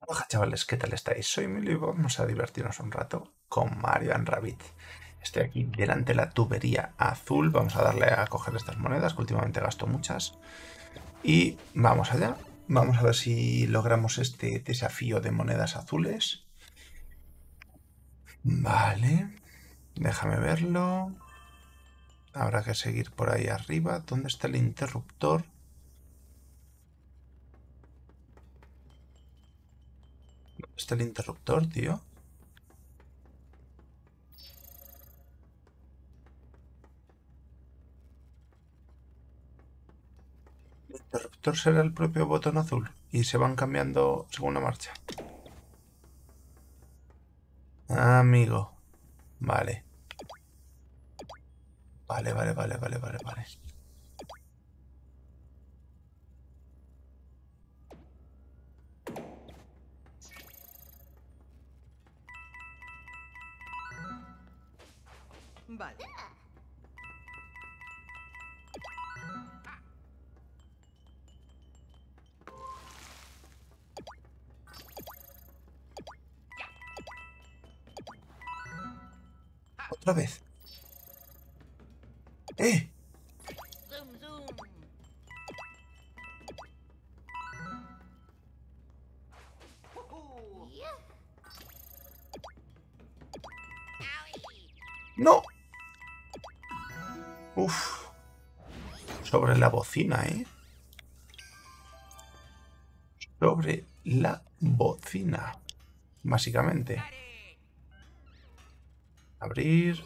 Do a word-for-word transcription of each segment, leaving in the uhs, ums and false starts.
Hola chavales, ¿qué tal estáis? Soy Emilio y vamos a divertirnos un rato con Mario and Rabbit. Estoy aquí delante de la tubería azul, vamos a darle a coger estas monedas, que últimamente gasto muchas. Y vamos allá, vamos a ver si logramos este desafío de monedas azules. Vale, déjame verlo. Habrá que seguir por ahí arriba. ¿Dónde está el interruptor? ¿Dónde está el interruptor, tío? El interruptor será el propio botón azul y se van cambiando según la marcha. Ah, amigo. Vale. Vale, vale, vale, vale, vale, vale. Vale. Otra vez. ¡Eh! Zoom, zoom. Ujú. ¡No! Uf. Sobre la bocina, ¿eh? Sobre la bocina. Básicamente. Abrir.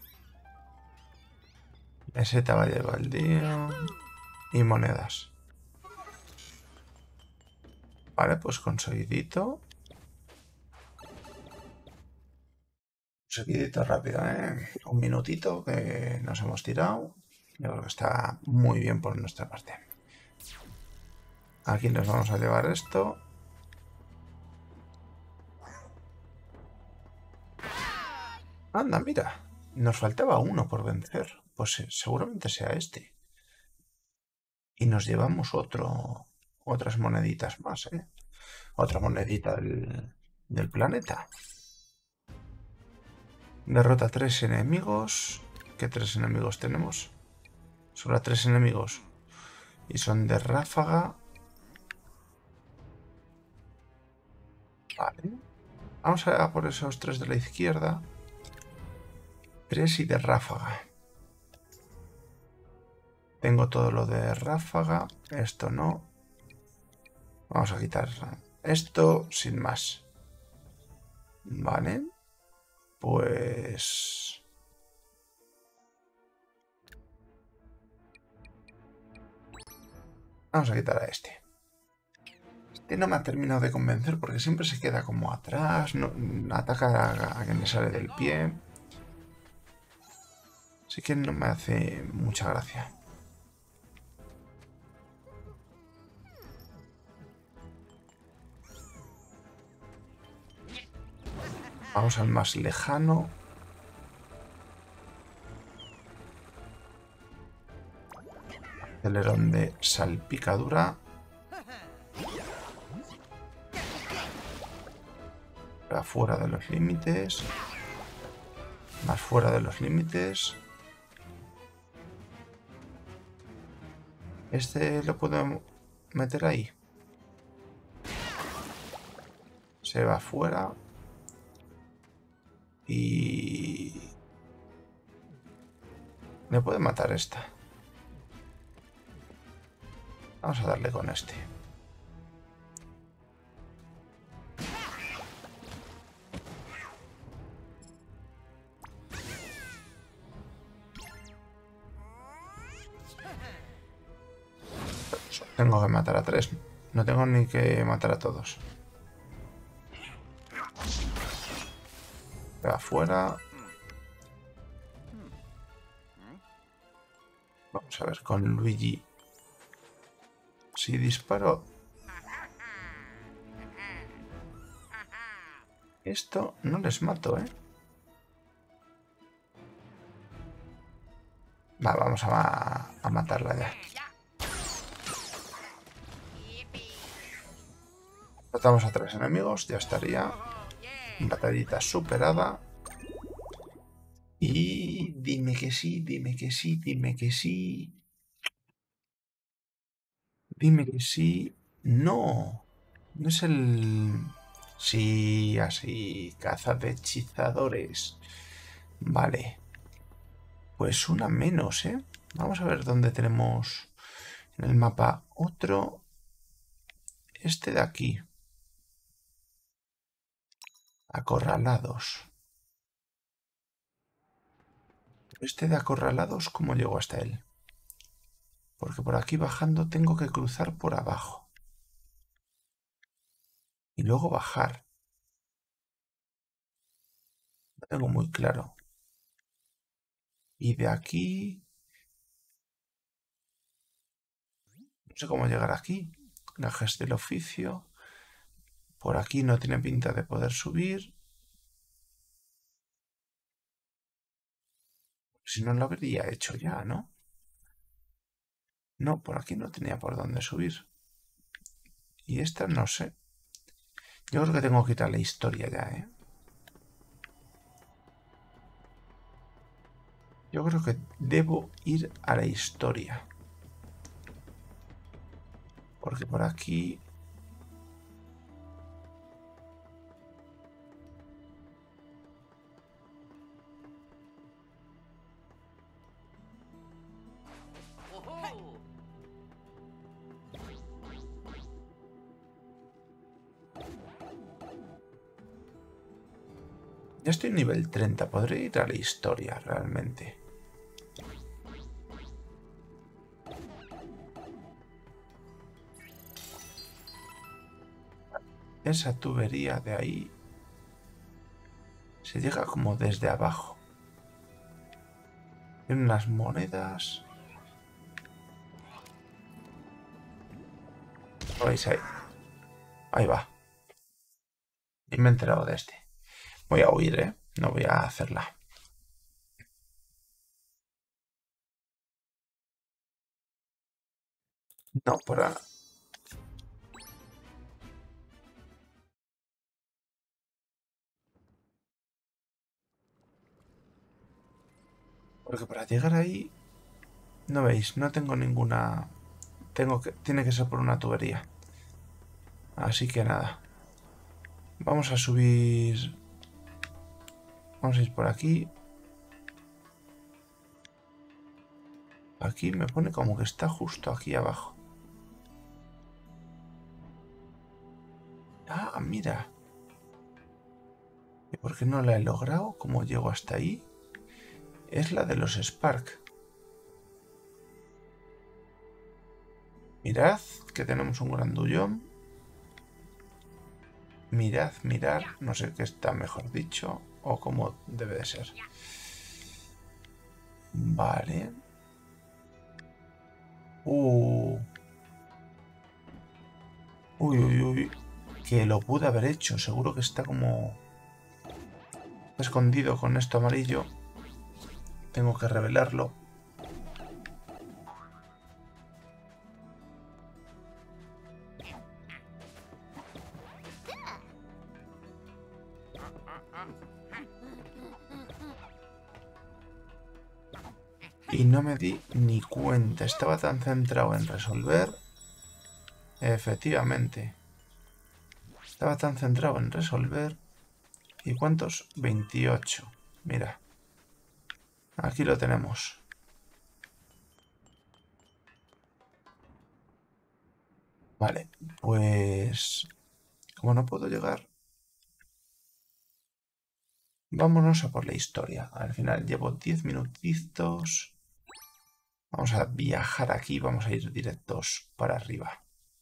Meseta valle baldío. Y monedas. Vale, pues conseguidito. Conseguidito rápido, ¿eh? Un minutito que nos hemos tirado. Yo creo que está muy bien por nuestra parte. Aquí nos vamos a llevar esto. Anda, mira. Nos faltaba uno por vencer. Pues eh, seguramente sea este. Y nos llevamos otro, otras moneditas más, ¿eh? Otra monedita del, del planeta. Derrota tres enemigos. ¿Qué tres enemigos tenemos? Solo tres enemigos. Y son de ráfaga. Vale. Vamos a por esos tres de la izquierda. Tres y de ráfaga. Tengo todo lo de ráfaga. Esto no. Vamos a quitar esto sin más. Vale. Pues... vamos a quitar a este. Este no me ha terminado de convencer porque siempre se queda como atrás, no, ataca a, a quien le sale del pie. Así que no me hace mucha gracia. Vamos al más lejano. Acelerón de salpicadura. Fuera de los límites. Más fuera de los límites. Este lo puedo meter ahí. Se va fuera. Y... me puede matar esta. Vamos a darle con este. Tengo que matar a tres. No tengo ni que matar a todos. De afuera. Vamos a ver con Luigi. Si disparo... esto no les mato, ¿eh? Va, vamos a, ma a matarla ya. Matamos a tres enemigos, ya estaría. Batallita superada. Y dime que sí, dime que sí, dime que sí. Dime que sí. No. No es el... Sí, así. Caza de hechizadores. Vale. Pues una menos, ¿eh? Vamos a ver dónde tenemos en el mapa otro. Este de aquí. Acorralados. Este de acorralados, ¿cómo llego hasta él? Porque por aquí bajando tengo que cruzar por abajo. Y luego bajar. Lo tengo muy claro. Y de aquí... No sé cómo llegar aquí. Gajes del oficio. Por aquí no tiene pinta de poder subir. Si no lo habría hecho ya, ¿no? No, por aquí no tenía por dónde subir. Y esta no sé. Yo creo que tengo que ir a la historia ya, ¿eh? Yo creo que debo ir a la historia. Porque por aquí... Whoa! Ya estoy en nivel treinta. Podré ir a la historia realmente. Esa tubería de ahí se llega como desde abajo. Tiene unas monedas. ¿Lo veis ahí? Ahí va. Y me he enterado de este. Voy a huir, ¿eh? No voy a hacerla. No, por ahora. Porque para llegar ahí... No veis, no tengo ninguna... Tengo que... Tiene que ser por una tubería. Así que nada. Vamos a subir... Vamos a ir por aquí. Aquí me pone como que está justo aquí abajo. Ah, mira. ¿Y por qué no la he logrado? ¿Cómo llego hasta ahí? Es la de los Spark. Mirad que tenemos un grandullón. Mirad, mirad. No sé qué está mejor dicho. O cómo debe de ser. Vale. Uh. Uy, uy, uy. Que lo pude haber hecho. Seguro que está como... escondido con esto amarillo. Tengo que revelarlo. Y no me di ni cuenta. Estaba tan centrado en resolver. Efectivamente. Estaba tan centrado en resolver. ¿Y cuántos? veintiocho. Mira. Aquí lo tenemos. Vale, pues... Como no puedo llegar... Vámonos a por la historia. Al final llevo diez minutitos. Vamos a viajar aquí. Vamos a ir directos para arriba.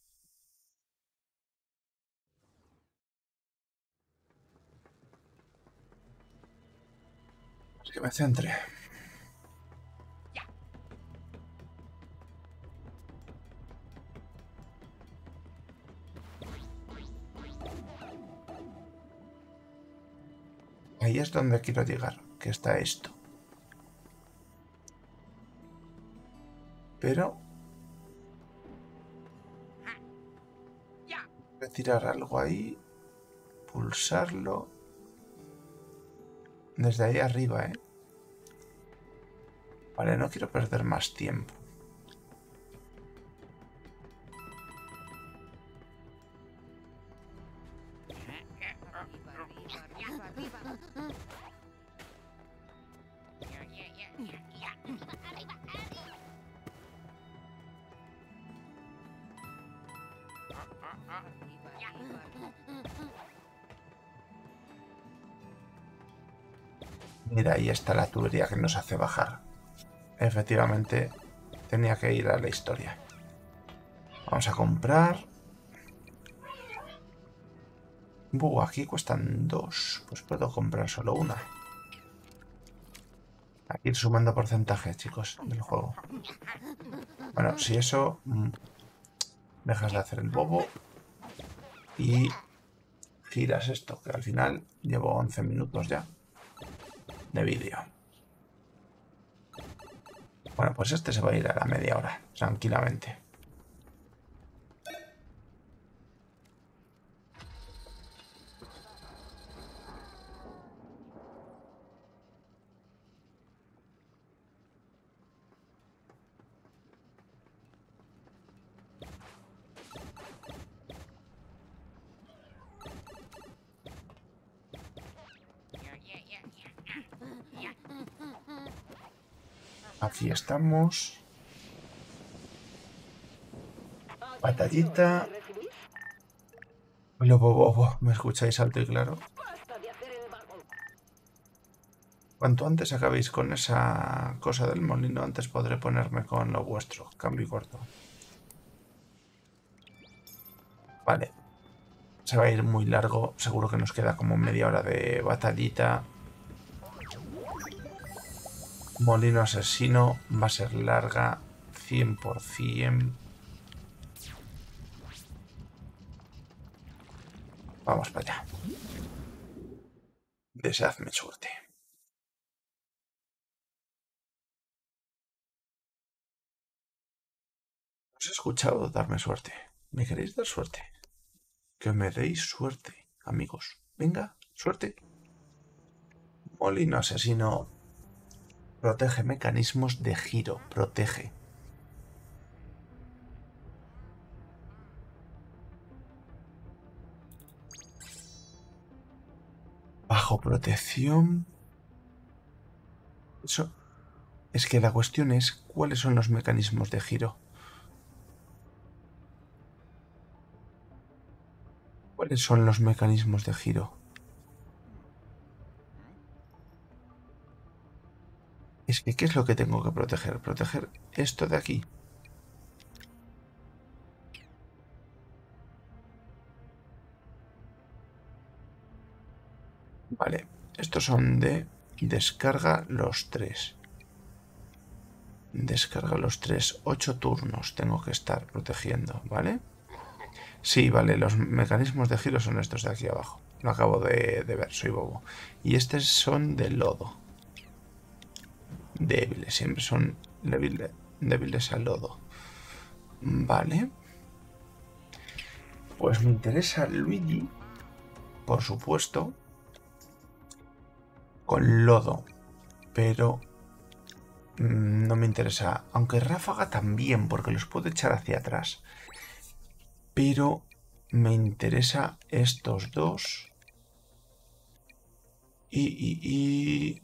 Así que me centre. Ahí es donde quiero llegar, que está esto. Pero... tirar algo ahí. Pulsarlo. Desde ahí arriba, ¿eh? Vale, no quiero perder más tiempo. Mira, ahí está la tubería que nos hace bajar. Efectivamente, tenía que ir a la historia. Vamos a comprar. Buh, aquí cuestan dos. Pues puedo comprar solo una. Hay que ir sumando porcentaje, chicos, del juego. Bueno, si eso... Dejas de hacer el bobo. Y giras esto, que al final llevo once minutos ya de vídeo. Bueno, pues este se va a ir a la media hora, tranquilamente. Aquí estamos. Batallita. Lobo bobo, ¿me escucháis alto y claro? Cuanto antes acabéis con esa cosa del molino, antes podré ponerme con lo vuestro. Cambio y corto. Vale. Se va a ir muy largo. Seguro que nos queda como media hora de batallita. Molino asesino. Va a ser larga. cien por cien. Vamos para allá. Deseadme suerte. Os he escuchado darme suerte. ¿Me queréis dar suerte? Que me deis suerte, amigos. Venga, suerte. Molino asesino. Protege mecanismos de giro. Protege. Bajo protección. Eso. Es que la cuestión es cuáles son los mecanismos de giro. ¿Cuáles son los mecanismos de giro? Es que, ¿qué es lo que tengo que proteger? Proteger esto de aquí. Vale, estos son de descarga los tres. Descarga los tres. Ocho turnos tengo que estar protegiendo, ¿vale? Sí, vale, los mecanismos de giro son estos de aquí abajo. Lo acabo de, de ver, soy bobo. Y estos son de lodo. Débiles, siempre son débiles, débiles al lodo. Vale. Pues me interesa Luigi, por supuesto, con lodo. Pero mmm, no me interesa. Aunque ráfaga también, porque los puedo echar hacia atrás. Pero me interesa estos dos. Y, y, y...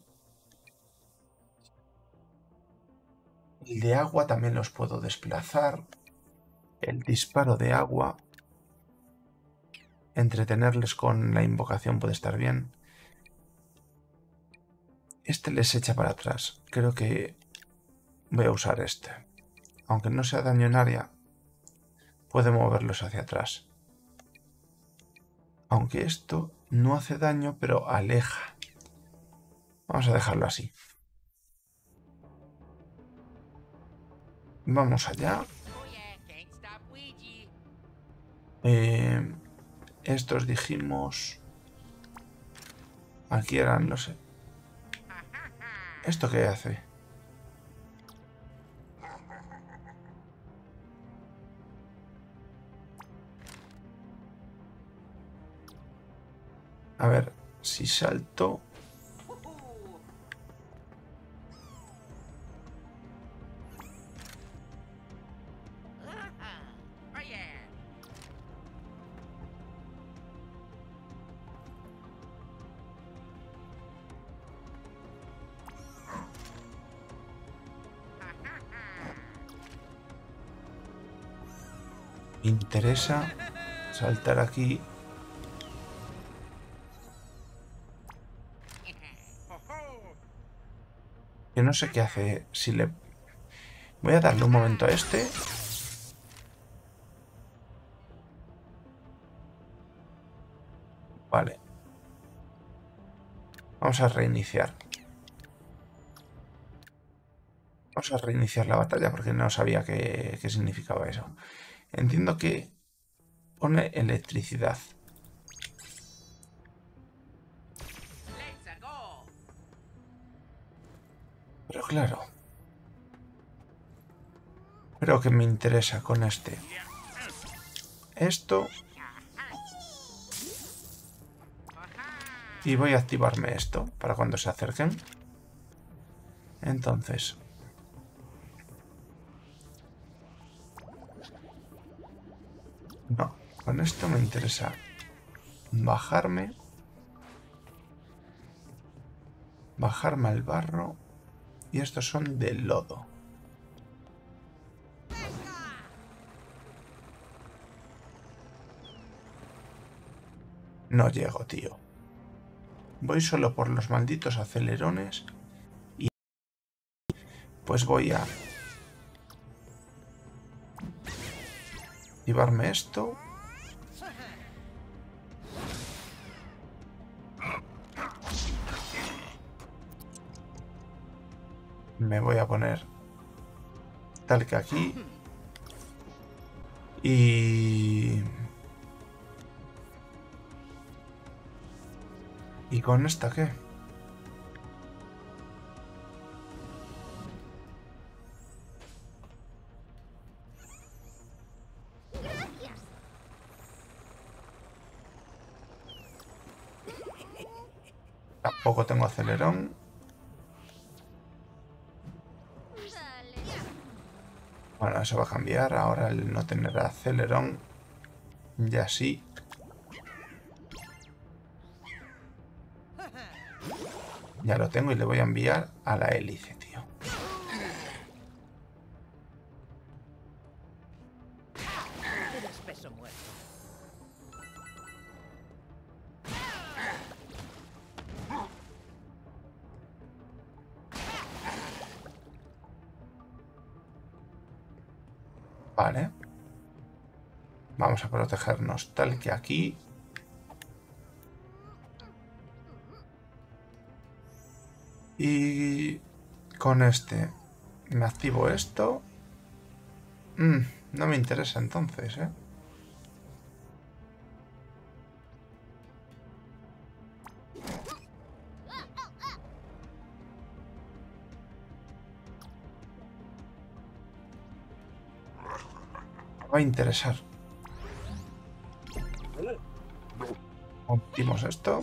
el de agua también los puedo desplazar. El disparo de agua. Entretenerles con la invocación puede estar bien. Este les echa para atrás. Creo que voy a usar este. Aunque no sea daño en área, puede moverlos hacia atrás. Aunque esto no hace daño, pero aleja. Vamos a dejarlo así. Vamos allá. Eh, estos dijimos... Aquí eran, no sé. ¿Esto qué hace? A ver, si salto... Oh yeah. Me interesa saltar aquí. Que no sé qué hace. Si le... Voy a darle un momento a este. Vale. Vamos a reiniciar. Vamos a reiniciar la batalla porque no sabía qué, qué significaba eso. Entiendo que pone electricidad. Let's go. Pero claro. Creo que me interesa con este. Esto. Y voy a activarme esto para cuando se acerquen. Entonces. No, con esto me interesa bajarme. Bajarme al barro. Y estos son de lodo. No llego, tío. Voy solo por los malditos acelerones. Y pues voy a activarme esto. Me voy a poner tal que aquí. Y... ¿Y con esta qué? Tampoco tengo acelerón. Bueno, eso va a cambiar. Ahora el no tener acelerón. Ya sí. Ya lo tengo y le voy a enviar a la hélice, tío. Vale. Vamos a protegernos tal que aquí. Y con este me activo esto. Mm, no me interesa entonces, ¿eh? Va a interesar. Rompimos esto.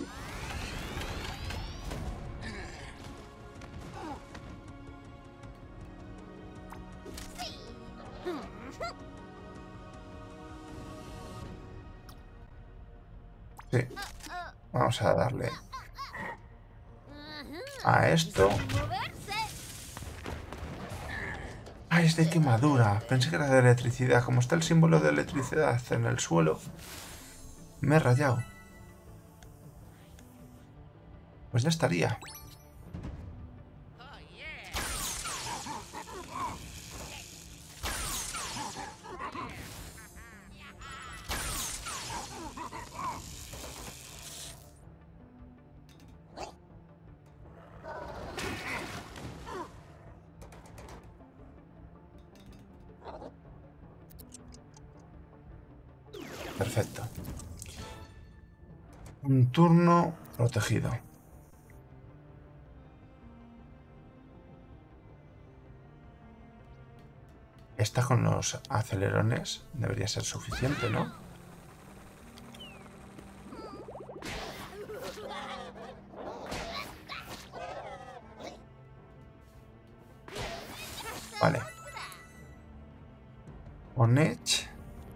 Sí. Vamos a darle a esto. Ah, es de quemadura. Pensé que era de electricidad. Como está el símbolo de electricidad en el suelo, me he rayado. Pues ya estaría. Oh yeah. Perfecto. Un turno protegido. Esta con los acelerones debería ser suficiente, ¿no? Vale. On Edge.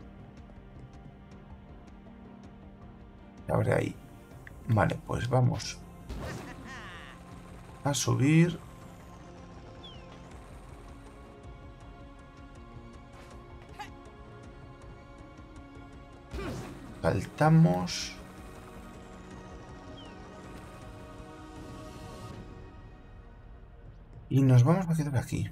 Abre ahí. Vale, pues vamos a subir. Saltamos. Y nos vamos a quedar aquí.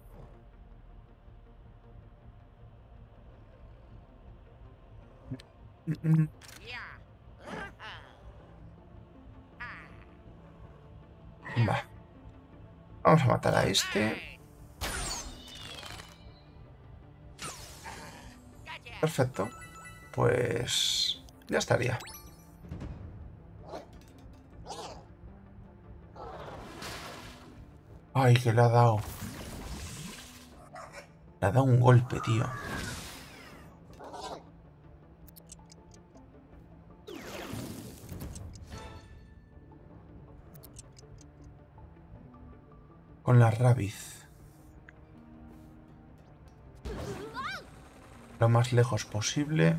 Mm, mm. Va. Vamos a matar a este. Perfecto. Pues ya estaría. Ay, que le ha dado. Le ha dado un golpe, tío. Con la rabiz. Lo más lejos posible.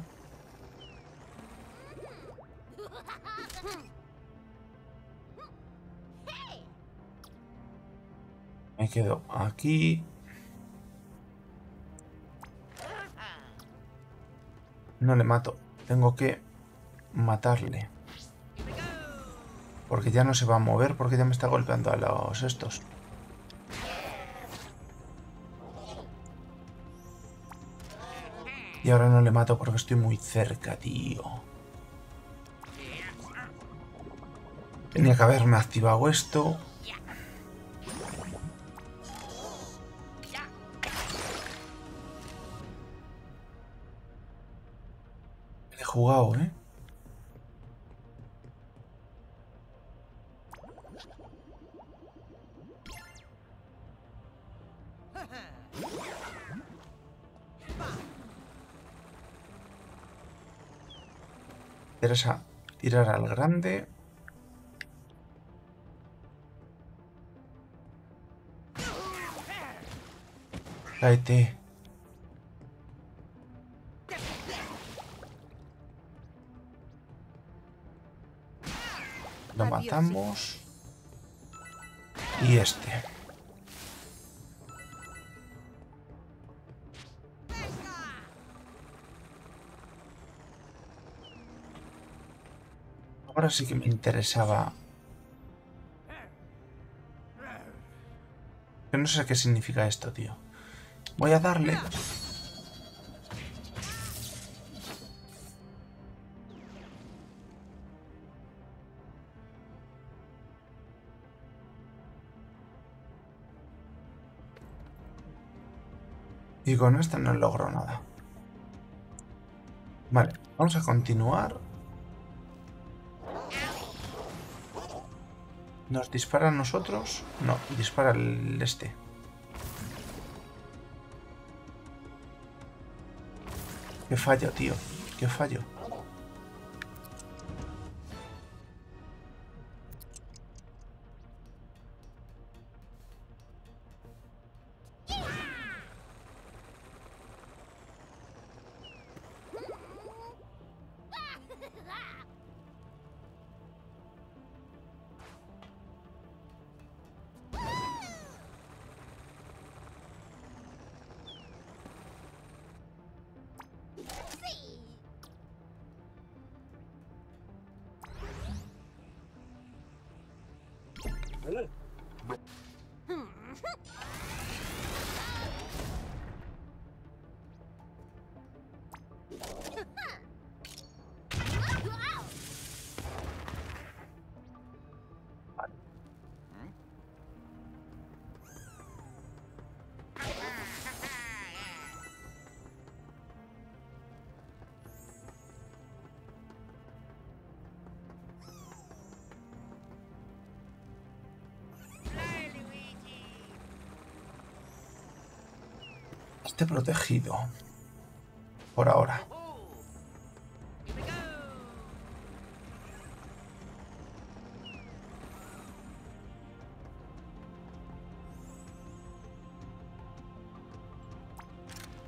Me quedo aquí. No le mato. Tengo que matarle. Porque ya no se va a mover porque ya me está golpeando a los estos. Y ahora no le mato porque estoy muy cerca, tío. Tenía que haberme activado esto. He jugado, ¿eh? Interesa tirar al grande. Cáete. Lo matamos. Y este. Ahora sí que me interesaba. Que no sé qué significa esto, tío. Voy a darle. Y con esta no logro nada. Vale, vamos a continuar. ¿Nos dispara a nosotros? No, dispara el este. Qué fallo, tío. Qué fallo. Esté protegido. Por ahora.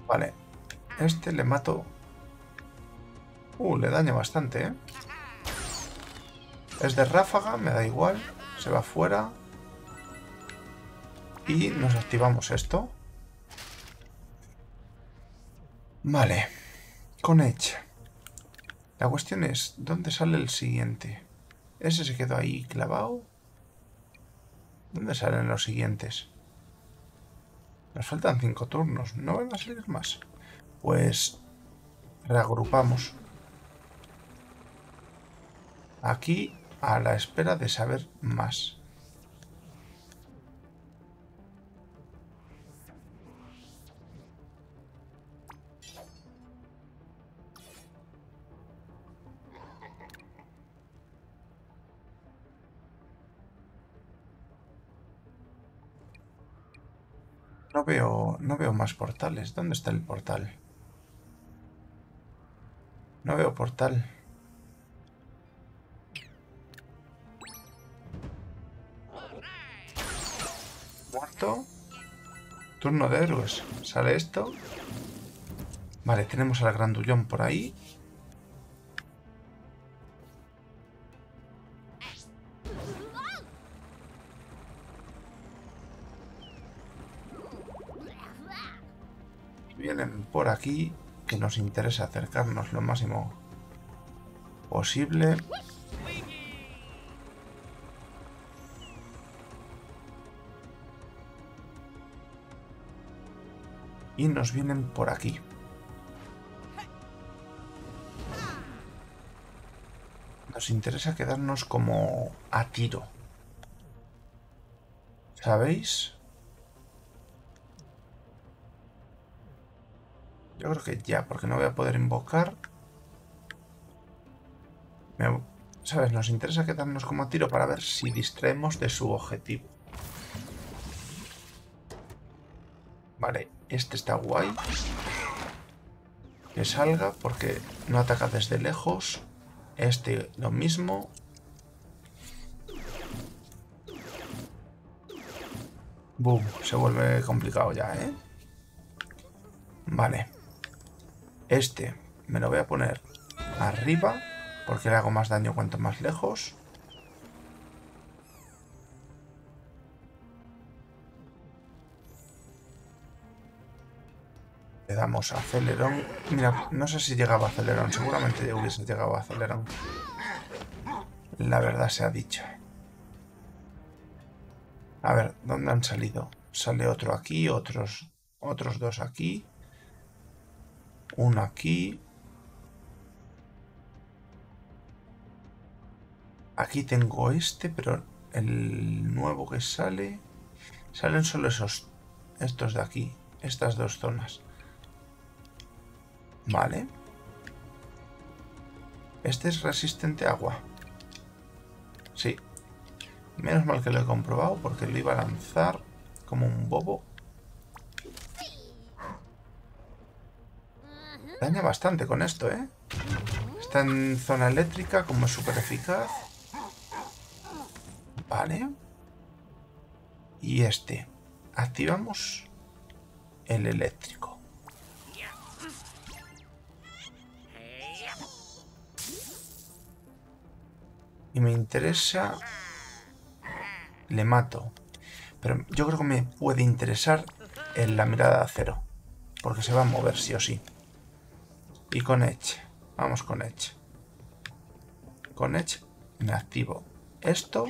Vale. Este le mato. Uh, le daña bastante, ¿eh? Es de ráfaga, me da igual. Se va fuera. Y nos activamos esto. Vale. Con Edge. La cuestión es, ¿dónde sale el siguiente? Ese se quedó ahí clavado. ¿Dónde salen los siguientes? Nos faltan cinco turnos. ¿No van a salir más? Pues reagrupamos. Aquí a la espera de saber más. No veo, no veo más portales. ¿Dónde está el portal? No veo portal. Muerto. Turno de héroes. ¿Sale esto? Vale, tenemos al grandullón por ahí. Vienen por aquí, que nos interesa acercarnos lo máximo posible. Y nos vienen por aquí. Nos interesa quedarnos como a tiro. ¿Sabéis? Yo creo que ya, porque no voy a poder invocar. Me, ¿Sabes? Nos interesa quedarnos como a tiro para ver si distraemos de su objetivo. Vale, este está guay. Que salga porque no ataca desde lejos. Este lo mismo. Boom, se vuelve complicado ya, ¿eh? Vale. Este me lo voy a poner arriba porque le hago más daño cuanto más lejos. Le damos acelerón. Mira, no sé si llegaba a acelerón. Seguramente ya hubiese llegado a acelerón. La verdad se ha dicho. A ver, ¿dónde han salido? Sale otro aquí, otros, otros dos aquí. Uno aquí. Aquí tengo este, pero el nuevo que sale... Salen solo esos... Estos de aquí. Estas dos zonas. Vale. Este es resistente a agua. Sí. Menos mal que lo he comprobado porque lo iba a lanzar como un bobo. Daña bastante con esto, ¿eh? Está en zona eléctrica, como es súper eficaz. Vale. Y este. Activamos el eléctrico. Y me interesa... Le mato. Pero yo creo que me puede interesar en la mirada de acero. Porque se va a mover sí o sí. Y con Edge. Vamos con Edge. Con Edge me activo esto.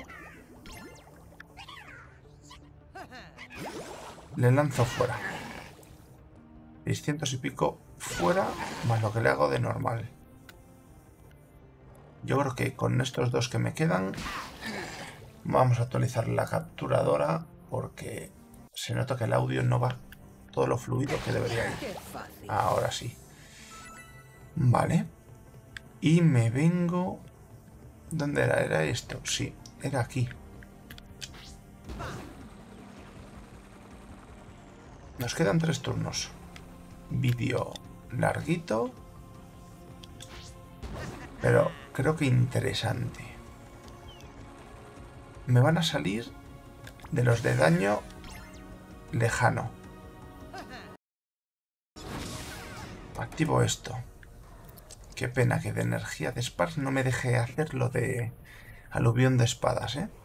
Le lanzo fuera. seiscientos y pico fuera. Más lo que le hago de normal. Yo creo que con estos dos que me quedan... Vamos a actualizar la capturadora. Porque se nota que el audio no va todo lo fluido que debería ir. Ahora sí. Vale. Y me vengo... ¿Dónde era? ¿Era esto? Sí, era aquí. Nos quedan tres turnos. Vídeo larguito. Pero creo que interesante. Me van a salir de los de daño lejano. Activo esto. Qué pena que de energía de Spark no me deje hacer lo de aluvión de espadas, ¿eh?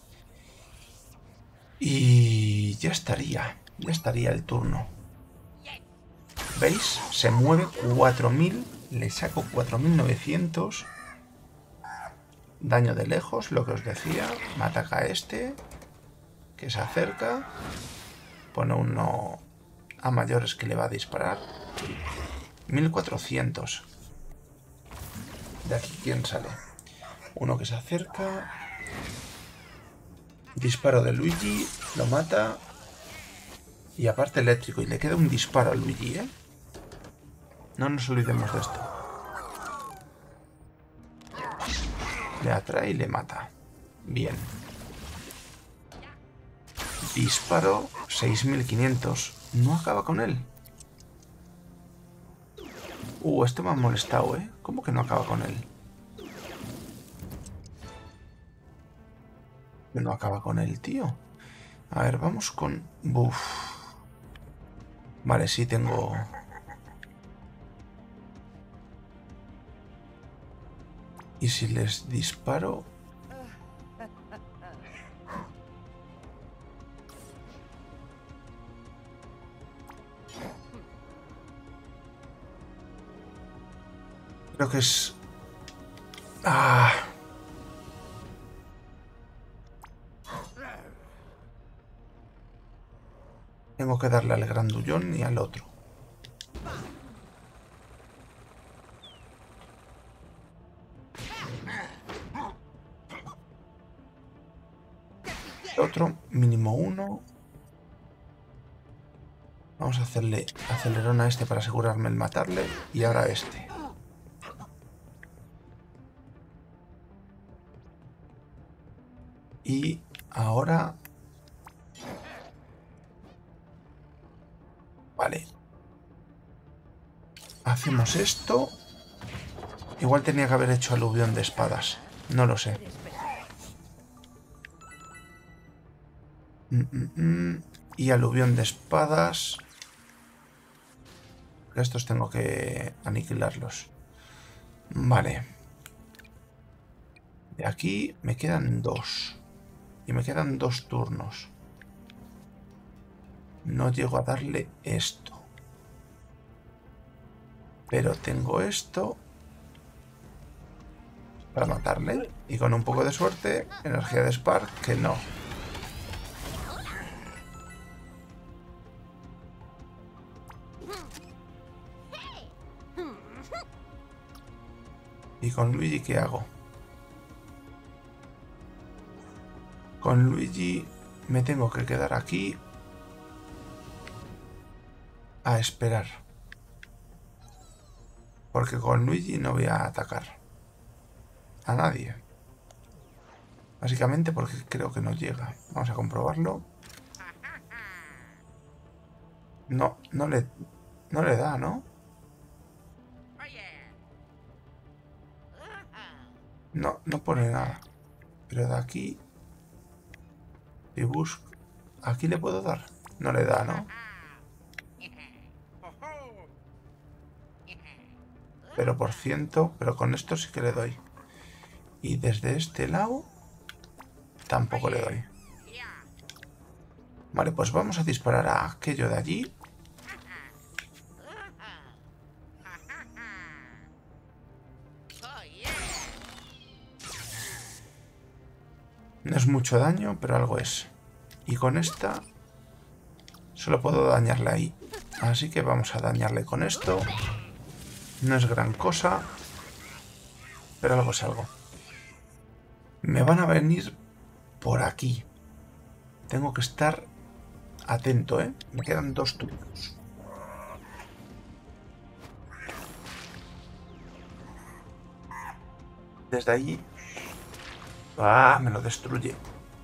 Y ya estaría. Ya estaría el turno. ¿Veis? Se mueve cuatro mil. Le saco cuatro mil novecientos. Daño de lejos, lo que os decía. Me ataca a este. Que se acerca. Pone uno a mayores que le va a disparar. mil cuatrocientos. De aquí, ¿quién sale? Uno que se acerca. Disparo de Luigi. Lo mata. Y aparte eléctrico. Y le queda un disparo a Luigi, ¿eh? No nos olvidemos de esto. Le atrae y le mata. Bien. Disparo. seis mil quinientos. No acaba con él. Uh, este me ha molestado, ¿eh? ¿Cómo que no acaba con él? Que no acaba con él, tío. A ver, vamos con... Buf. Vale, sí tengo... ¿Y si les disparo? Creo que es... Ah... Tengo que darle al grandullón y al otro. El otro, mínimo uno. Vamos a hacerle acelerón a este para asegurarme el matarle. Y ahora este. Y ahora... Vale. Hacemos esto. Igual tenía que haber hecho aluvión de espadas. No lo sé. Mm, mm, mm. Y aluvión de espadas. Estos tengo que aniquilarlos. Vale. De aquí me quedan dos. Y me quedan dos turnos. No llego a darle esto. Pero tengo esto para matarle. Y con un poco de suerte, energía de Spark, que no. ¿Y con Luigi qué hago? Con Luigi me tengo que quedar aquí a esperar. Porque con Luigi no voy a atacar a nadie. Básicamente porque creo que no llega. Vamos a comprobarlo. No, no le, no le da, ¿no? No, no pone nada. Pero de aquí... Y busco... ¿Aquí le puedo dar? No le da, ¿no? Pero por ciento... Pero con esto sí que le doy. Y desde este lado... Tampoco le doy. Vale, pues vamos a disparar a aquello de allí. No es mucho daño, pero algo es. Y con esta... Solo puedo dañarle ahí. Así que vamos a dañarle con esto. No es gran cosa. Pero algo es algo. Me van a venir por aquí. Tengo que estar atento, ¿eh? Me quedan dos turnos. Desde ahí... ¡Ah! Me lo destruye.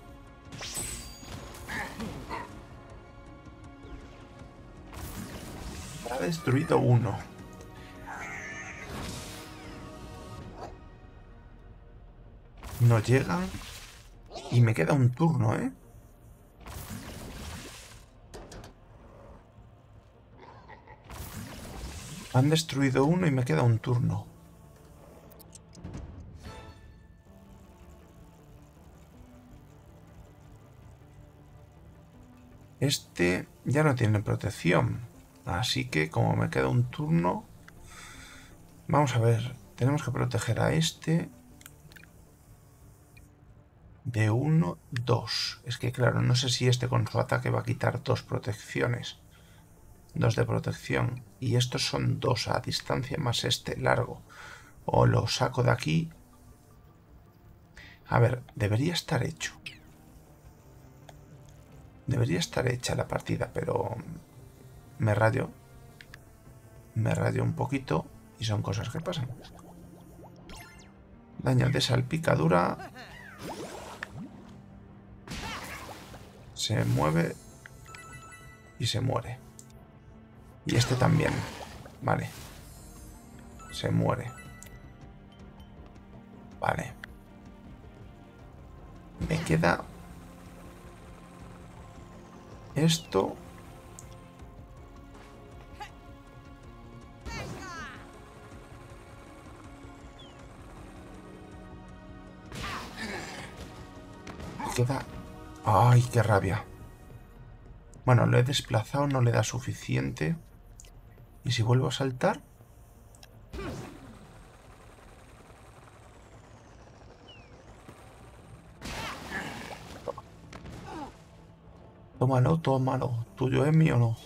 Ha destruido uno. No llega. Y me queda un turno, ¿eh? Han destruido uno y me queda un turno. Este ya no tiene protección. Así que como me queda un turno... Vamos a ver. Tenemos que proteger a este... De uno, dos. Es que claro, no sé si este con su ataque va a quitar dos protecciones. Dos de protección. Y estos son dos a distancia más este largo. O lo saco de aquí. A ver, debería estar hecho. Debería estar hecha la partida, pero... Me rayo. Me rayo un poquito. Y son cosas que pasan. Daño de salpicadura. Se mueve. Y se muere. Y este también. Vale. Se muere. Vale. Me queda... Esto... Me queda... ¡Ay, qué rabia! Bueno, lo he desplazado, no le da suficiente. ¿Y si vuelvo a saltar? Tómalo, tómalo. ¿Tuyo es mío o no?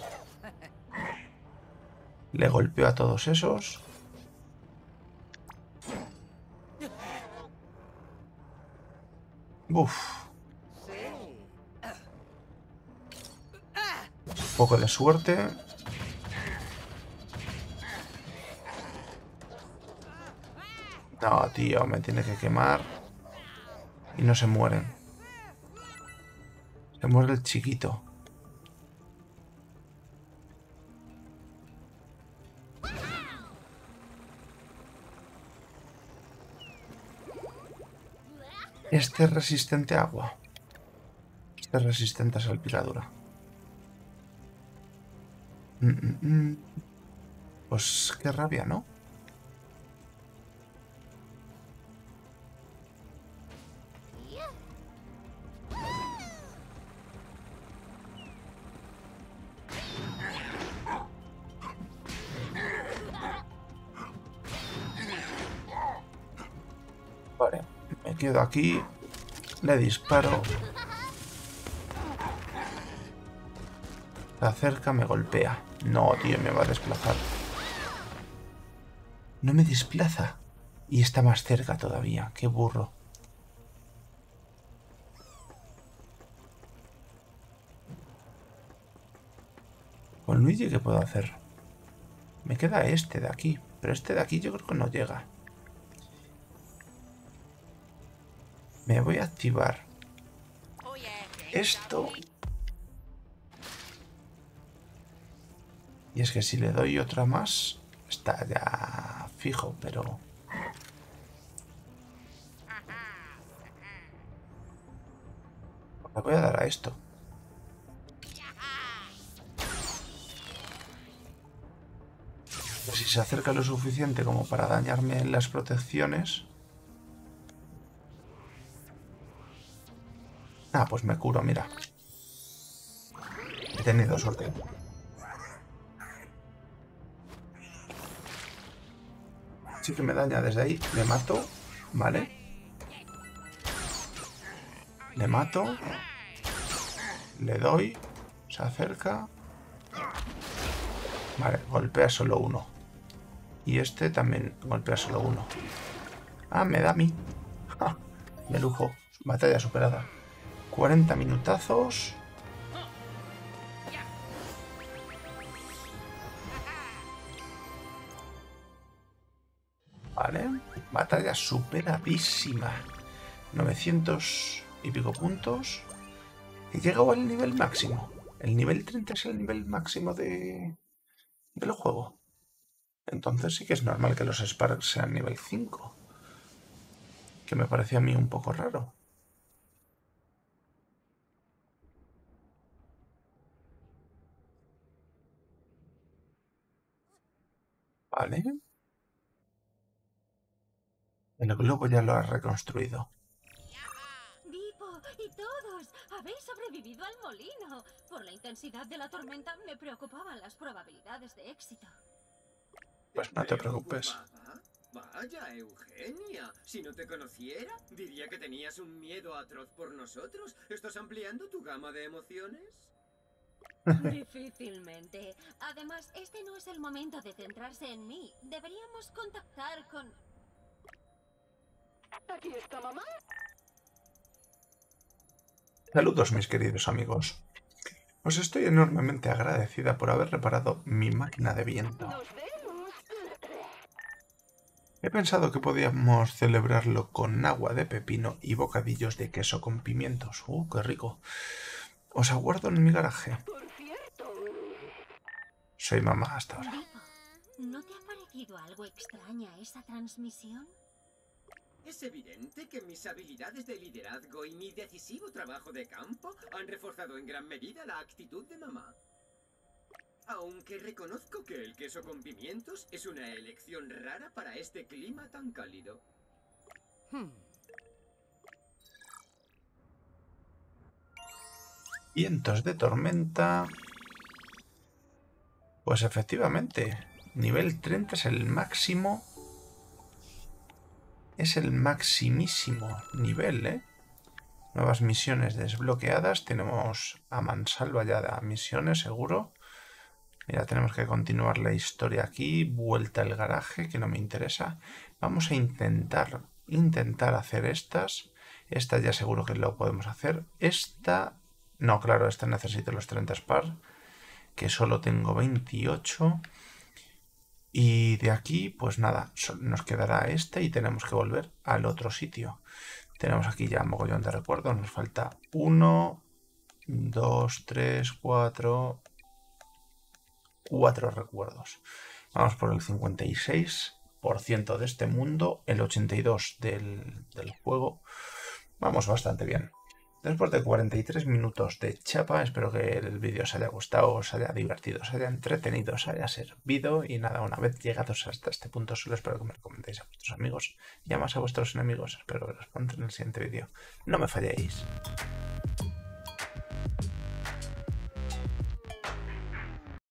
Le golpeo a todos esos. Uf. Un poco de suerte. No, tío, me tiene que quemar. Y no se mueren. Se muere el chiquito. Este es resistente a agua. Este es resistente a salpicadura. Mm, mm, mm. Pues qué rabia, ¿no? Vale, me quedo aquí. Le disparo. Se acerca, me golpea. No, tío, me va a desplazar. No me desplaza. Y está más cerca todavía. Qué burro. Con Luigi, ¿qué puedo hacer? Me queda este de aquí. Pero este de aquí yo creo que no llega. Me voy a activar Oh yeah. esto. Y es que si le doy otra más, está ya fijo, pero... Le voy a dar a esto. Pues si se acerca lo suficiente como para dañarme en las protecciones... Ah, pues me curo, mira. He tenido suerte. Sí que me daña desde ahí. Le mato. Vale. Le mato. Le doy. Se acerca. Vale, golpea solo uno. Y este también golpea solo uno. Ah, me da a mí. Ja, de lujo. Batalla superada. cuarenta minutazos. Vale. Batalla superadísima. novecientos y pico puntos. He llegado al nivel máximo. El nivel treinta es el nivel máximo de... del juego. Entonces sí que es normal que los Sparks sean nivel cinco. Que me parecía a mí un poco raro. Vale. El globo ya lo has reconstruido. Vipo y todos, habéis sobrevivido al molino. Por la intensidad de la tormenta me preocupaban las probabilidades de éxito. Pues no te preocupes. Vaya, Eugenia. Si no te conociera, diría que tenías un miedo atroz por nosotros. ¿Estás ampliando tu gama de emociones? Difícilmente. Además, este no es el momento de centrarse en mí. Deberíamos contactar con... Aquí está mamá. Saludos, mis queridos amigos. Os estoy enormemente agradecida por haber reparado mi máquina de viento. Nos vemos. He pensado que podíamos celebrarlo con agua de pepino y bocadillos de queso con pimientos. ¡Uh, qué rico! Os aguardo en mi garaje. Por cierto. Soy mamá hasta ahora. Vipo, ¿no te ha parecido algo extraña esa transmisión? Es evidente que mis habilidades de liderazgo y mi decisivo trabajo de campo han reforzado en gran medida la actitud de mamá. Aunque reconozco que el queso con pimientos es una elección rara para este clima tan cálido. Hmm. Vientos de tormenta. Pues efectivamente, nivel treinta es el máximo. Es el maximísimo nivel, ¿eh? Nuevas misiones desbloqueadas. Tenemos a mansalva ya de misiones, seguro. Ya tenemos que continuar la historia aquí. Vuelta al garaje, que no me interesa. Vamos a intentar, intentar hacer estas. Esta ya seguro que lo podemos hacer. Esta... No, claro, esta necesito los treinta spar, que solo tengo veintiocho. Y de aquí, pues nada, nos quedará esta y tenemos que volver al otro sitio. Tenemos aquí ya mogollón de recuerdos. Nos falta uno, dos, tres, cuatro... Cuatro recuerdos. Vamos por el cincuenta y seis por ciento de este mundo, el ochenta y dos por ciento del, del juego. Vamos bastante bien. Después de cuarenta y tres minutos de chapa, espero que el vídeo os haya gustado, os haya divertido, os haya entretenido, os haya servido. Y nada, una vez llegados hasta este punto, solo espero que me recomendéis a vuestros amigos y además a vuestros enemigos. Espero veros pronto en el siguiente vídeo. No me falléis.